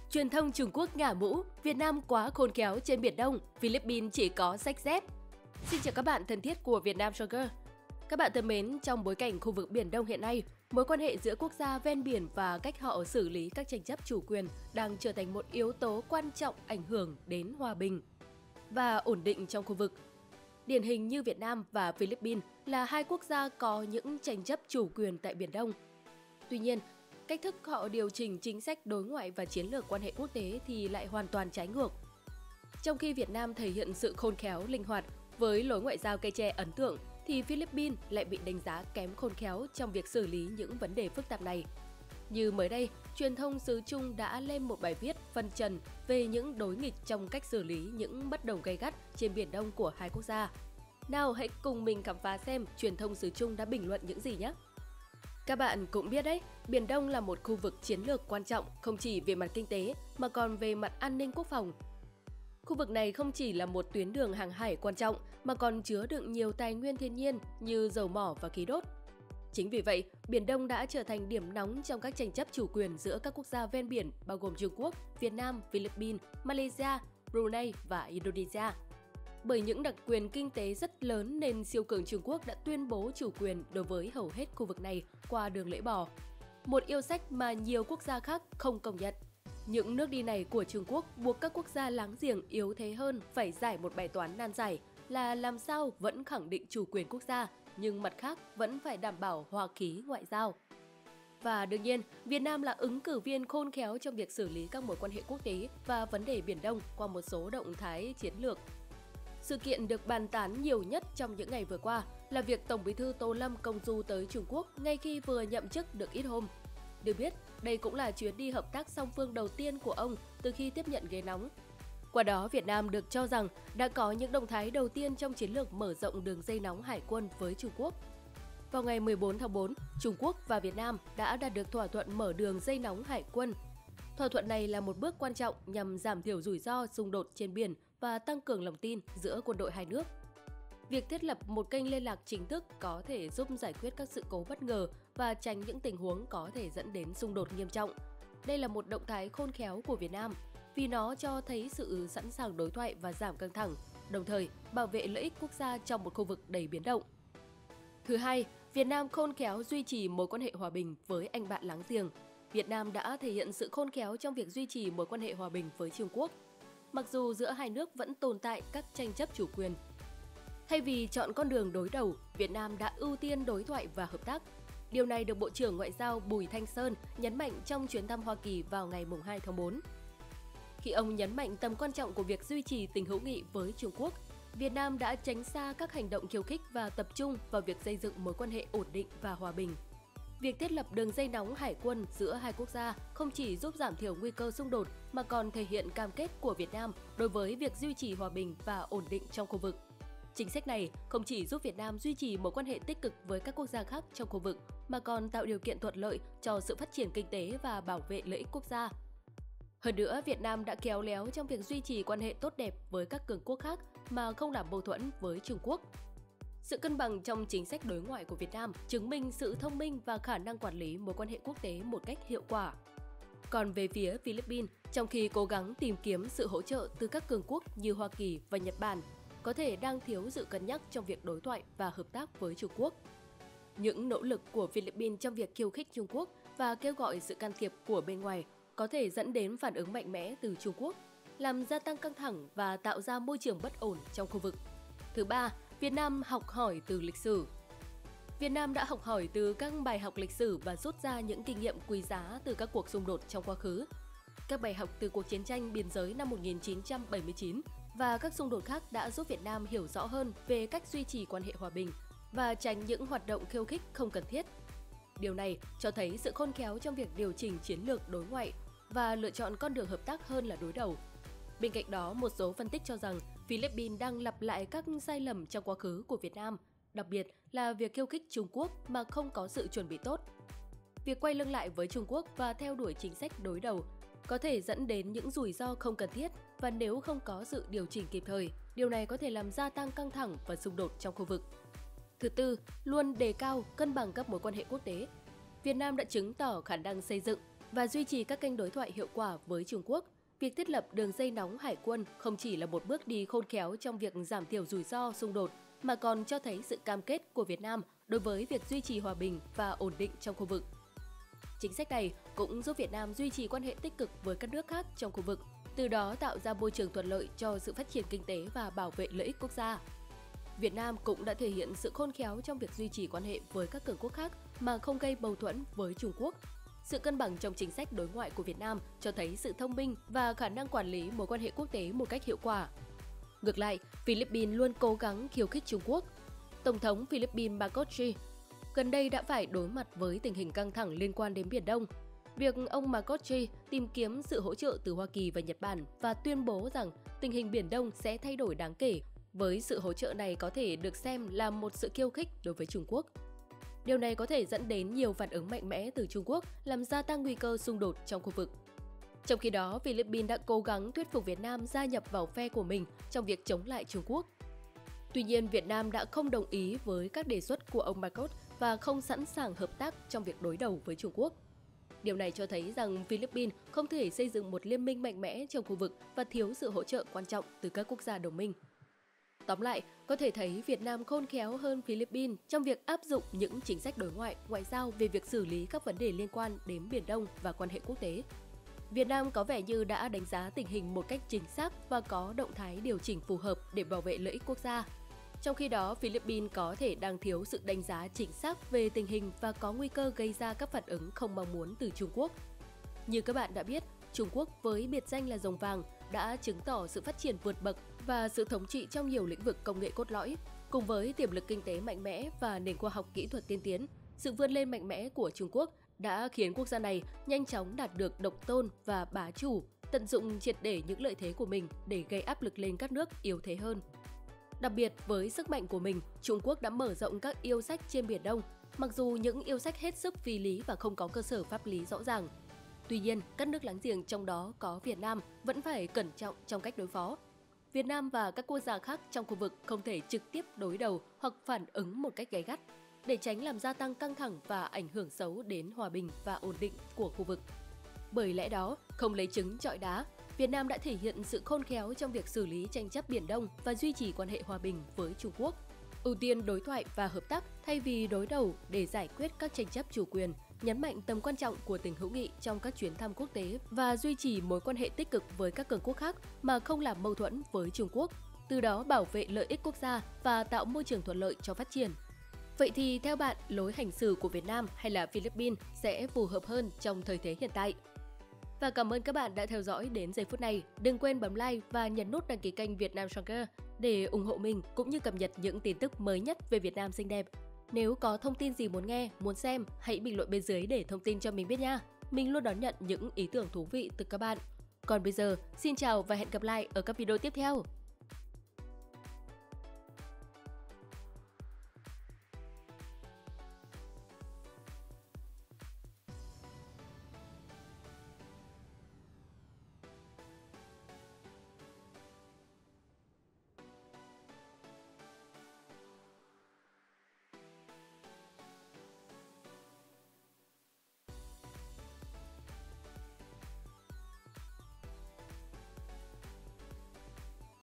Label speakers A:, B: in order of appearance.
A: Truyền thông Trung Quốc ngả mũ, Việt Nam quá khôn khéo trên Biển Đông, Philippines chỉ có rách dép. Xin chào các bạn thân thiết của Việt Nam Jogger. Các bạn thân mến, trong bối cảnh khu vực Biển Đông hiện nay, mối quan hệ giữa quốc gia ven biển và cách họ xử lý các tranh chấp chủ quyền đang trở thành một yếu tố quan trọng ảnh hưởng đến hòa bình và ổn định trong khu vực. Điển hình như Việt Nam và Philippines là hai quốc gia có những tranh chấp chủ quyền tại Biển Đông. Tuy nhiên, cách thức họ điều chỉnh chính sách đối ngoại và chiến lược quan hệ quốc tế thì lại hoàn toàn trái ngược. Trong khi Việt Nam thể hiện sự khôn khéo, linh hoạt với lối ngoại giao cây tre ấn tượng, thì Philippines lại bị đánh giá kém khôn khéo trong việc xử lý những vấn đề phức tạp này. Như mới đây, truyền thông xứ Trung đã lên một bài viết phân trần về những đối nghịch trong cách xử lý những bất đồng gay gắt trên Biển Đông của hai quốc gia. Nào hãy cùng mình khám phá xem truyền thông xứ Trung đã bình luận những gì nhé! Các bạn cũng biết đấy, Biển Đông là một khu vực chiến lược quan trọng không chỉ về mặt kinh tế mà còn về mặt an ninh quốc phòng. Khu vực này không chỉ là một tuyến đường hàng hải quan trọng mà còn chứa đựng nhiều tài nguyên thiên nhiên như dầu mỏ và khí đốt. Chính vì vậy, Biển Đông đã trở thành điểm nóng trong các tranh chấp chủ quyền giữa các quốc gia ven biển bao gồm Trung Quốc, Việt Nam, Philippines, Malaysia, Brunei và Indonesia. Bởi những đặc quyền kinh tế rất lớn nên siêu cường Trung Quốc đã tuyên bố chủ quyền đối với hầu hết khu vực này qua đường lưỡi bò. Một yêu sách mà nhiều quốc gia khác không công nhận. Những nước đi này của Trung Quốc buộc các quốc gia láng giềng yếu thế hơn phải giải một bài toán nan giải là làm sao vẫn khẳng định chủ quyền quốc gia, nhưng mặt khác vẫn phải đảm bảo hòa khí ngoại giao. Và đương nhiên, Việt Nam là ứng cử viên khôn khéo trong việc xử lý các mối quan hệ quốc tế và vấn đề Biển Đông qua một số động thái chiến lược. Sự kiện được bàn tán nhiều nhất trong những ngày vừa qua là việc Tổng Bí thư Tô Lâm công du tới Trung Quốc ngay khi vừa nhậm chức được ít hôm. Được biết, đây cũng là chuyến đi hợp tác song phương đầu tiên của ông từ khi tiếp nhận ghế nóng. Qua đó, Việt Nam được cho rằng đã có những động thái đầu tiên trong chiến lược mở rộng đường dây nóng hải quân với Trung Quốc. Vào ngày 14 tháng 4, Trung Quốc và Việt Nam đã đạt được thỏa thuận mở đường dây nóng hải quân. Thỏa thuận này là một bước quan trọng nhằm giảm thiểu rủi ro xung đột trên biển và tăng cường lòng tin giữa quân đội hai nước. Việc thiết lập một kênh liên lạc chính thức có thể giúp giải quyết các sự cố bất ngờ và tránh những tình huống có thể dẫn đến xung đột nghiêm trọng. Đây là một động thái khôn khéo của Việt Nam vì nó cho thấy sự sẵn sàng đối thoại và giảm căng thẳng, đồng thời bảo vệ lợi ích quốc gia trong một khu vực đầy biến động. Thứ hai, Việt Nam khôn khéo duy trì mối quan hệ hòa bình với anh bạn láng giềng. Việt Nam đã thể hiện sự khôn khéo trong việc duy trì mối quan hệ hòa bình với Trung Quốc, mặc dù giữa hai nước vẫn tồn tại các tranh chấp chủ quyền. Thay vì chọn con đường đối đầu, Việt Nam đã ưu tiên đối thoại và hợp tác. Điều này được Bộ trưởng Ngoại giao Bùi Thanh Sơn nhấn mạnh trong chuyến thăm Hoa Kỳ vào ngày 2 tháng 4. Khi ông nhấn mạnh tầm quan trọng của việc duy trì tình hữu nghị với Trung Quốc, Việt Nam đã tránh xa các hành động khiêu khích và tập trung vào việc xây dựng mối quan hệ ổn định và hòa bình. Việc thiết lập đường dây nóng hải quân giữa hai quốc gia không chỉ giúp giảm thiểu nguy cơ xung đột mà còn thể hiện cam kết của Việt Nam đối với việc duy trì hòa bình và ổn định trong khu vực. Chính sách này không chỉ giúp Việt Nam duy trì mối quan hệ tích cực với các quốc gia khác trong khu vực mà còn tạo điều kiện thuận lợi cho sự phát triển kinh tế và bảo vệ lợi ích quốc gia. Hơn nữa, Việt Nam đã khéo léo trong việc duy trì quan hệ tốt đẹp với các cường quốc khác mà không làm mâu thuẫn với Trung Quốc. Sự cân bằng trong chính sách đối ngoại của Việt Nam chứng minh sự thông minh và khả năng quản lý mối quan hệ quốc tế một cách hiệu quả. Còn về phía Philippines, trong khi cố gắng tìm kiếm sự hỗ trợ từ các cường quốc như Hoa Kỳ và Nhật Bản, có thể đang thiếu sự cân nhắc trong việc đối thoại và hợp tác với Trung Quốc. Những nỗ lực của Philippines trong việc khiêu khích Trung Quốc và kêu gọi sự can thiệp của bên ngoài có thể dẫn đến phản ứng mạnh mẽ từ Trung Quốc, làm gia tăng căng thẳng và tạo ra môi trường bất ổn trong khu vực. Thứ ba, Việt Nam học hỏi từ lịch sử. Việt Nam đã học hỏi từ các bài học lịch sử và rút ra những kinh nghiệm quý giá từ các cuộc xung đột trong quá khứ. Các bài học từ cuộc chiến tranh biên giới năm 1979 và các xung đột khác đã giúp Việt Nam hiểu rõ hơn về cách duy trì quan hệ hòa bình và tránh những hoạt động khiêu khích không cần thiết. Điều này cho thấy sự khôn khéo trong việc điều chỉnh chiến lược đối ngoại và lựa chọn con đường hợp tác hơn là đối đầu. Bên cạnh đó, một số phân tích cho rằng Philippines đang lặp lại các sai lầm trong quá khứ của Việt Nam, đặc biệt là việc khiêu khích Trung Quốc mà không có sự chuẩn bị tốt. Việc quay lưng lại với Trung Quốc và theo đuổi chính sách đối đầu có thể dẫn đến những rủi ro không cần thiết và nếu không có sự điều chỉnh kịp thời, điều này có thể làm gia tăng căng thẳng và xung đột trong khu vực. Thứ tư, luôn đề cao cân bằng các mối quan hệ quốc tế. Việt Nam đã chứng tỏ khả năng xây dựng và duy trì các kênh đối thoại hiệu quả với Trung Quốc. Việc thiết lập đường dây nóng hải quân không chỉ là một bước đi khôn khéo trong việc giảm thiểu rủi ro xung đột, mà còn cho thấy sự cam kết của Việt Nam đối với việc duy trì hòa bình và ổn định trong khu vực. Chính sách này cũng giúp Việt Nam duy trì quan hệ tích cực với các nước khác trong khu vực, từ đó tạo ra môi trường thuận lợi cho sự phát triển kinh tế và bảo vệ lợi ích quốc gia. Việt Nam cũng đã thể hiện sự khôn khéo trong việc duy trì quan hệ với các cường quốc khác mà không gây mâu thuẫn với Trung Quốc. Sự cân bằng trong chính sách đối ngoại của Việt Nam cho thấy sự thông minh và khả năng quản lý mối quan hệ quốc tế một cách hiệu quả. Ngược lại, Philippines luôn cố gắng khiêu khích Trung Quốc. Tổng thống Philippines Marcos Jr. gần đây đã phải đối mặt với tình hình căng thẳng liên quan đến Biển Đông. Việc ông Marcos Jr. tìm kiếm sự hỗ trợ từ Hoa Kỳ và Nhật Bản và tuyên bố rằng tình hình Biển Đông sẽ thay đổi đáng kể, với sự hỗ trợ này có thể được xem là một sự khiêu khích đối với Trung Quốc. Điều này có thể dẫn đến nhiều phản ứng mạnh mẽ từ Trung Quốc, làm gia tăng nguy cơ xung đột trong khu vực. Trong khi đó, Philippines đã cố gắng thuyết phục Việt Nam gia nhập vào phe của mình trong việc chống lại Trung Quốc. Tuy nhiên, Việt Nam đã không đồng ý với các đề xuất của ông Marcos và không sẵn sàng hợp tác trong việc đối đầu với Trung Quốc. Điều này cho thấy rằng Philippines không thể xây dựng một liên minh mạnh mẽ trong khu vực và thiếu sự hỗ trợ quan trọng từ các quốc gia đồng minh. Tóm lại, có thể thấy Việt Nam khôn khéo hơn Philippines trong việc áp dụng những chính sách đối ngoại, ngoại giao về việc xử lý các vấn đề liên quan đến Biển Đông và quan hệ quốc tế. Việt Nam có vẻ như đã đánh giá tình hình một cách chính xác và có động thái điều chỉnh phù hợp để bảo vệ lợi ích quốc gia. Trong khi đó, Philippines có thể đang thiếu sự đánh giá chính xác về tình hình và có nguy cơ gây ra các phản ứng không mong muốn từ Trung Quốc. Như các bạn đã biết, Trung Quốc với biệt danh là rồng vàng đã chứng tỏ sự phát triển vượt bậc và sự thống trị trong nhiều lĩnh vực công nghệ cốt lõi. Cùng với tiềm lực kinh tế mạnh mẽ và nền khoa học kỹ thuật tiên tiến, sự vươn lên mạnh mẽ của Trung Quốc đã khiến quốc gia này nhanh chóng đạt được độc tôn và bá chủ, tận dụng triệt để những lợi thế của mình để gây áp lực lên các nước yếu thế hơn. Đặc biệt, với sức mạnh của mình, Trung Quốc đã mở rộng các yêu sách trên Biển Đông, mặc dù những yêu sách hết sức phi lý và không có cơ sở pháp lý rõ ràng. Tuy nhiên, các nước láng giềng trong đó có Việt Nam vẫn phải cẩn trọng trong cách đối phó. Việt Nam và các quốc gia khác trong khu vực không thể trực tiếp đối đầu hoặc phản ứng một cách gay gắt, để tránh làm gia tăng căng thẳng và ảnh hưởng xấu đến hòa bình và ổn định của khu vực. Bởi lẽ đó, không lấy trứng trọi đá, Việt Nam đã thể hiện sự khôn khéo trong việc xử lý tranh chấp Biển Đông và duy trì quan hệ hòa bình với Trung Quốc. Ưu tiên đối thoại và hợp tác thay vì đối đầu để giải quyết các tranh chấp chủ quyền, nhấn mạnh tầm quan trọng của tình hữu nghị trong các chuyến thăm quốc tế và duy trì mối quan hệ tích cực với các cường quốc khác mà không làm mâu thuẫn với Trung Quốc, từ đó bảo vệ lợi ích quốc gia và tạo môi trường thuận lợi cho phát triển. Vậy thì theo bạn, lối hành xử của Việt Nam hay là Philippines sẽ phù hợp hơn trong thời thế hiện tại? Và cảm ơn các bạn đã theo dõi đến giây phút này. Đừng quên bấm like và nhấn nút đăng ký kênh Việt Nam Stronger để ủng hộ mình cũng như cập nhật những tin tức mới nhất về Việt Nam xinh đẹp. Nếu có thông tin gì muốn nghe, muốn xem, hãy bình luận bên dưới để thông tin cho mình biết nha. Mình luôn đón nhận những ý tưởng thú vị từ các bạn. Còn bây giờ, xin chào và hẹn gặp lại ở các video tiếp theo.